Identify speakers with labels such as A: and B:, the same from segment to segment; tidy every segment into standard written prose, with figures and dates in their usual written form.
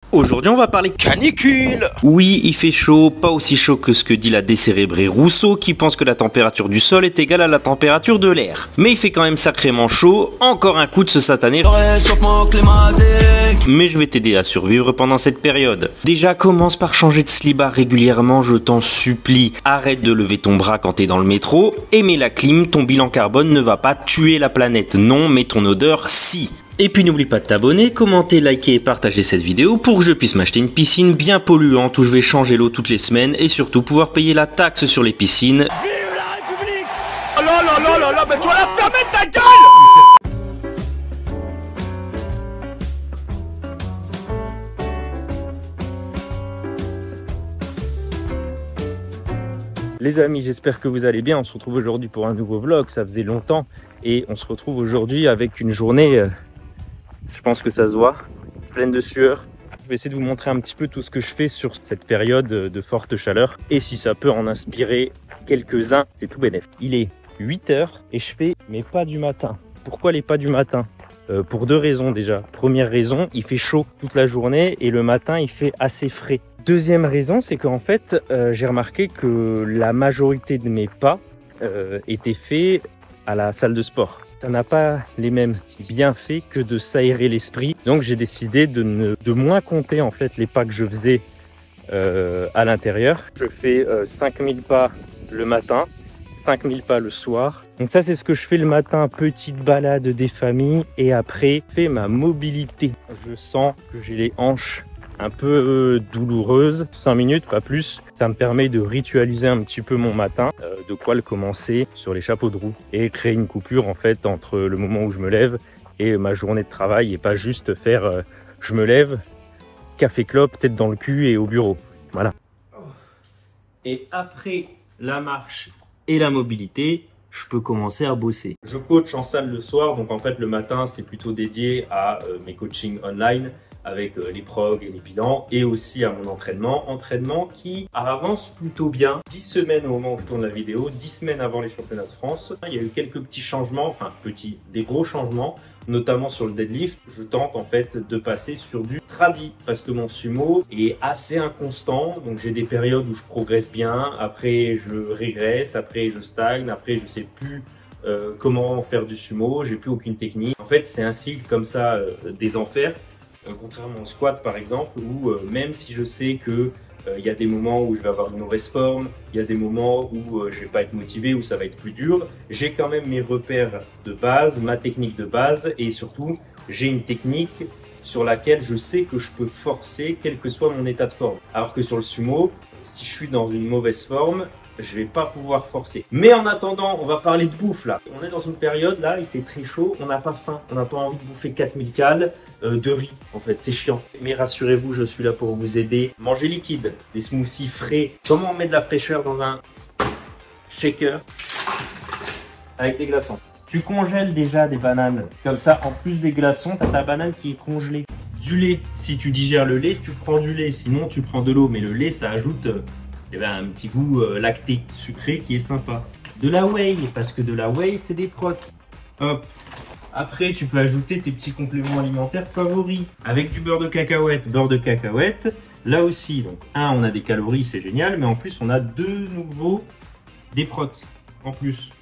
A: Aujourd'hui on va parler canicule. Oui, il fait chaud, pas aussi chaud que ce que dit la décérébrée Rousseau qui pense que la température du sol est égale à la température de l'air. Mais il fait quand même sacrément chaud, encore un coup de ce satané réchauffement climatique. Mais je vais t'aider à survivre pendant cette période. Déjà commence par changer de slibard régulièrement, je t'en supplie. Arrête de lever ton bras quand t'es dans le métro, et mets la clim, ton bilan carbone ne va pas tuer la planète, non mais ton odeur si. Et puis n'oublie pas de t'abonner, commenter, liker et partager cette vidéo pour que je puisse m'acheter une piscine bien polluante où je vais changer l'eau toutes les semaines et surtout pouvoir payer la taxe sur les piscines.
B: Vive la République! Oh là là là là là, mais tu vas la fermer ta gueule!
C: Les amis, j'espère que vous allez bien. On se retrouve aujourd'hui pour un nouveau vlog, ça faisait longtemps. Et on se retrouve aujourd'hui avec une journée, je pense que ça se voit, pleine de sueur. Je vais essayer de vous montrer un petit peu tout ce que je fais sur cette période de forte chaleur. Et si ça peut en inspirer quelques-uns, c'est tout bénef. Il est 8 h et je fais mes pas du matin. Pourquoi les pas du matin? Pour deux raisons déjà. Première raison, il fait chaud toute la journée et le matin il fait assez frais. Deuxième raison, c'est qu'en fait, j'ai remarqué que la majorité de mes pas étaient faits à la salle de sport. Ça n'a pas les mêmes bienfaits que de s'aérer l'esprit. Donc j'ai décidé de moins compter en fait les pas que je faisais à l'intérieur. Je fais 5000 pas le matin, 5000 pas le soir. Donc ça c'est ce que je fais le matin, petite balade des familles. Et après, je fais ma mobilité. Je sens que j'ai les hanches un peu douloureuse, 5 minutes, pas plus. Ça me permet de ritualiser un petit peu mon matin, de quoi le commencer sur les chapeaux de roue et créer une coupure en fait entre le moment où je me lève et ma journée de travail et pas juste faire je me lève, café clope, tête dans le cul et au bureau. Voilà. Et après la marche et la mobilité, je peux commencer à bosser. Je coach en salle le soir, donc en fait le matin c'est plutôt dédié à mes coachings online avec les progs et les bilans et aussi à mon entraînement qui avance plutôt bien. 10 semaines au moment où je tourne la vidéo, 10 semaines avant les championnats de France. Il y a eu quelques petits changements, enfin des gros changements, notamment sur le deadlift. Je tente en fait de passer sur du tradi parce que mon sumo est assez inconstant, donc j'ai des périodes où je progresse bien, après je régresse, après je stagne, après je sais plus comment faire du sumo, j'ai plus aucune technique. En fait c'est un cycle comme ça des enfers. Contrairement au squat par exemple, où même si je sais que il y a des moments où je vais avoir une mauvaise forme, il y a des moments où je vais pas être motivé, où ça va être plus dur, j'ai quand même mes repères de base, ma technique de base et surtout j'ai une technique sur laquelle je sais que je peux forcer quel que soit mon état de forme. Alors que sur le sumo, si je suis dans une mauvaise forme, je vais pas pouvoir forcer. Mais en attendant, on va parler de bouffe là. On est dans une période là, il fait très chaud, on n'a pas faim, on n'a pas envie de bouffer 4000 cales de riz. En fait, c'est chiant. Mais rassurez-vous, je suis là pour vous aider. Manger liquide, des smoothies frais. Comment on met de la fraîcheur dans un shaker avec des glaçons? Tu congèles déjà des bananes. Comme ça, en plus des glaçons, tu as ta banane qui est congelée. Du lait, si tu digères le lait, tu prends du lait. Sinon, tu prends de l'eau. Mais le lait, ça ajoute un petit goût lacté, sucré qui est sympa. De la whey, parce que de la whey, c'est des protes. Hop. Après, tu peux ajouter tes petits compléments alimentaires favoris. Avec du beurre de cacahuète. Beurre de cacahuète, là aussi, donc on a des calories, c'est génial. Mais en plus, on a de nouveau des protes en plus.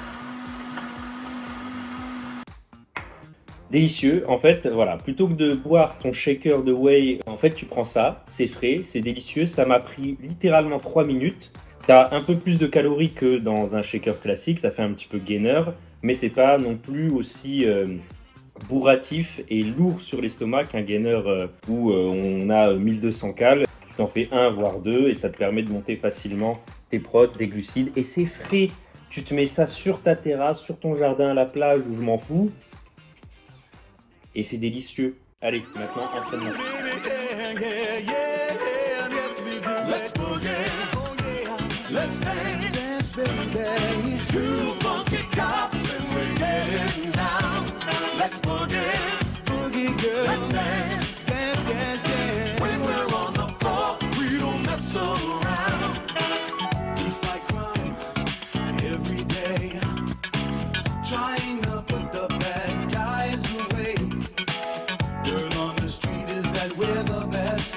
C: Délicieux, en fait, voilà, plutôt que de boire ton shaker de whey, en fait tu prends ça, c'est frais, c'est délicieux, ça m'a pris littéralement 3 minutes. T'as un peu plus de calories que dans un shaker classique, ça fait un petit peu gainer, mais c'est pas non plus aussi bourratif et lourd sur l'estomac qu'un gainer où on a 1200 cales. Tu t'en fais un voire deux et ça te permet de monter facilement tes protes, des glucides et c'est frais. Tu te mets ça sur ta terrasse, sur ton jardin, à la plage où je m'en fous. Et c'est délicieux. Allez, maintenant, entraînement.
D: Word on the street is that we're the best.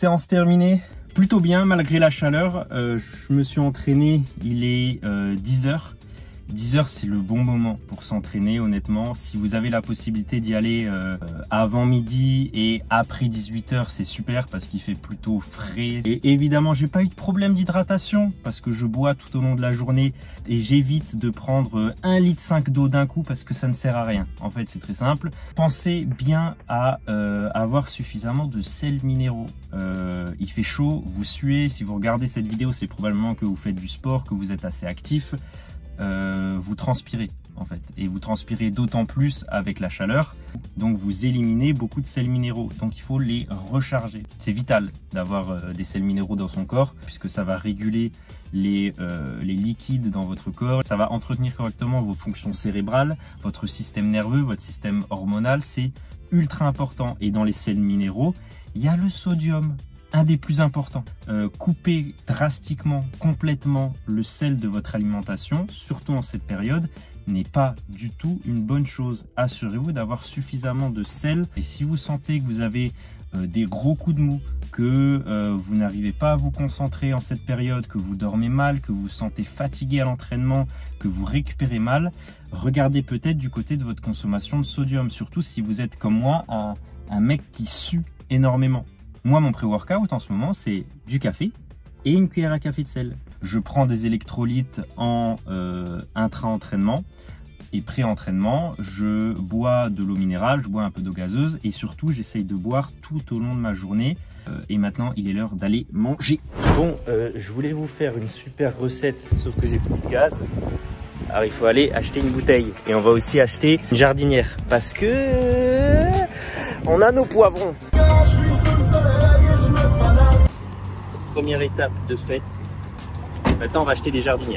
C: séance terminée. Plutôt bien malgré la chaleur. Je me suis entraîné, il est 10h. 10h, c'est le bon moment pour s'entraîner, honnêtement. Si vous avez la possibilité d'y aller avant midi et après 18h, c'est super parce qu'il fait plutôt frais. Et évidemment, j'ai pas eu de problème d'hydratation parce que je bois tout au long de la journée et j'évite de prendre 1,5 litre d'eau d'un coup parce que ça ne sert à rien. En fait, c'est très simple. Pensez bien à avoir suffisamment de sels minéraux. Il fait chaud, vous suez. Si vous regardez cette vidéo, c'est probablement que vous faites du sport, que vous êtes assez actif. Vous transpirez en fait, et vous transpirez d'autant plus avec la chaleur, donc vous éliminez beaucoup de sels minéraux, donc il faut les recharger. C'est vital d'avoir des sels minéraux dans son corps puisque ça va réguler les liquides dans votre corps, ça va entretenir correctement vos fonctions cérébrales, votre système nerveux, votre système hormonal. C'est ultra important. Et dans les sels minéraux, il y a le sodium, un des plus importants. Coupez drastiquement, complètement le sel de votre alimentation, surtout en cette période, n'est pas du tout une bonne chose. Assurez-vous d'avoir suffisamment de sel. Et si vous sentez que vous avez des gros coups de mou, que vous n'arrivez pas à vous concentrer en cette période, que vous dormez mal, que vous vous sentez fatigué à l'entraînement, que vous récupérez mal, regardez peut-être du côté de votre consommation de sodium, surtout si vous êtes comme moi un mec qui sue énormément. Moi, mon pré-workout en ce moment, c'est du café et une cuillère à café de sel. Je prends des électrolytes en intra-entraînement et pré-entraînement. Je bois de l'eau minérale, je bois un peu d'eau gazeuse et surtout, j'essaye de boire tout au long de ma journée. Et maintenant, il est l'heure d'aller manger. Bon, je voulais vous faire une super recette, sauf que j'ai plus de gaz. Alors, il faut aller acheter une bouteille et on va aussi acheter une jardinière parce que on a nos poivrons. Première étape de fête. Maintenant, on va acheter des jardinières.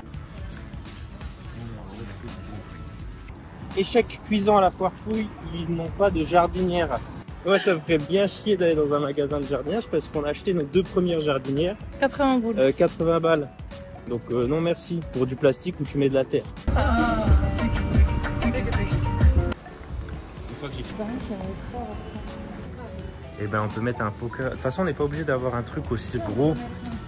C: Échec cuisant à la foire fouille, ils n'ont pas de jardinière. Moi, ça me ferait bien chier d'aller dans un magasin de jardinage parce qu'on a acheté nos 2 premières jardinières.
D: 80 boules.
C: 80 balles. Donc non merci pour du plastique où tu mets de la terre. Une fois que j'ai fait. Et ben on peut mettre un poker. De toute façon on n'est pas obligé d'avoir un truc aussi gros.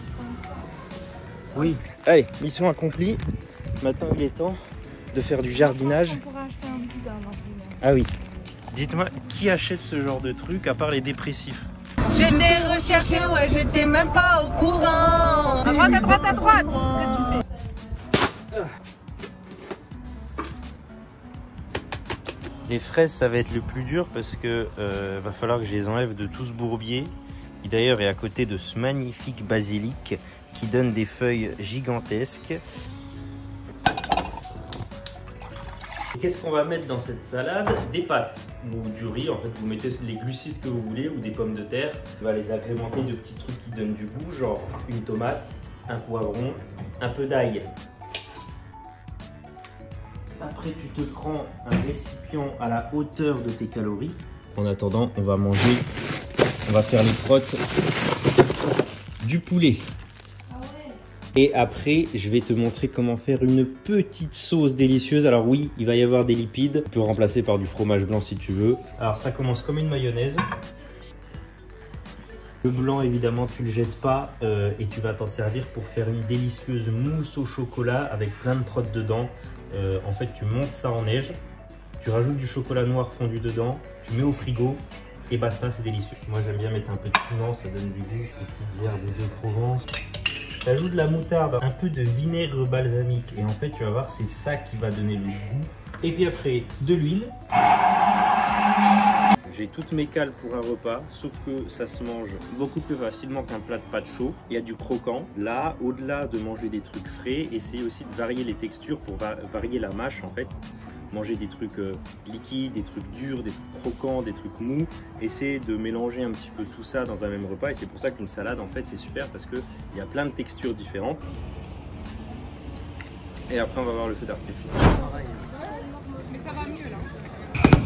C: Oui. Allez, mission accomplie. Maintenant il est temps de faire du jardinage.
D: On pourra acheter un boudin maintenant.
C: Ah oui. Dites-moi, qui achète ce genre de truc à part les dépressifs?
E: J'étais recherché, ouais, j'étais même pas au courant. À droite, à droite, à droite. Qu'est-ce que tu fais?
C: Les fraises, ça va être le plus dur parce que va falloir que je les enlève de tout ce bourbier, qui d'ailleurs est à côté de ce magnifique basilic qui donne des feuilles gigantesques. Qu'est-ce qu'on va mettre dans cette salade? Des pâtes ou du riz. En fait, vous mettez les glucides que vous voulez ou des pommes de terre. On va les agrémenter de petits trucs qui donnent du goût, genre une tomate, un poivron, un peu d'ail. Après, tu te prends un récipient à la hauteur de tes calories. En attendant, on va manger, on va faire les crottes du poulet. Et après, je vais te montrer comment faire une petite sauce délicieuse. Alors oui, il va y avoir des lipides. Tu peux remplacer par du fromage blanc si tu veux. Alors ça commence comme une mayonnaise. Le blanc, évidemment, tu le jettes pas et tu vas t'en servir pour faire une délicieuse mousse au chocolat avec plein de protes dedans. En fait, tu montes ça en neige, tu rajoutes du chocolat noir fondu dedans, tu mets au frigo et basta, c'est délicieux. Moi, j'aime bien mettre un peu de piment, ça donne du goût, des petites herbes de Provence. Tu ajoutes de la moutarde, un peu de vinaigre balsamique et en fait, tu vas voir, c'est ça qui va donner le goût. Et puis après, de l'huile. J'ai toutes mes cales pour un repas, sauf que ça se mange beaucoup plus facilement qu'un plat de pâtes chaud. Il y a du croquant. Là, au-delà de manger des trucs frais, essayez aussi de varier les textures pour varier la mâche en fait. Manger des trucs liquides, des trucs durs, des trucs croquants, des trucs mous. Essayez de mélanger un petit peu tout ça dans un même repas et c'est pour ça qu'une salade en fait c'est super parce qu'il y a plein de textures différentes. Et après on va voir le feu d'artifice.
D: Mais ça va mieux là.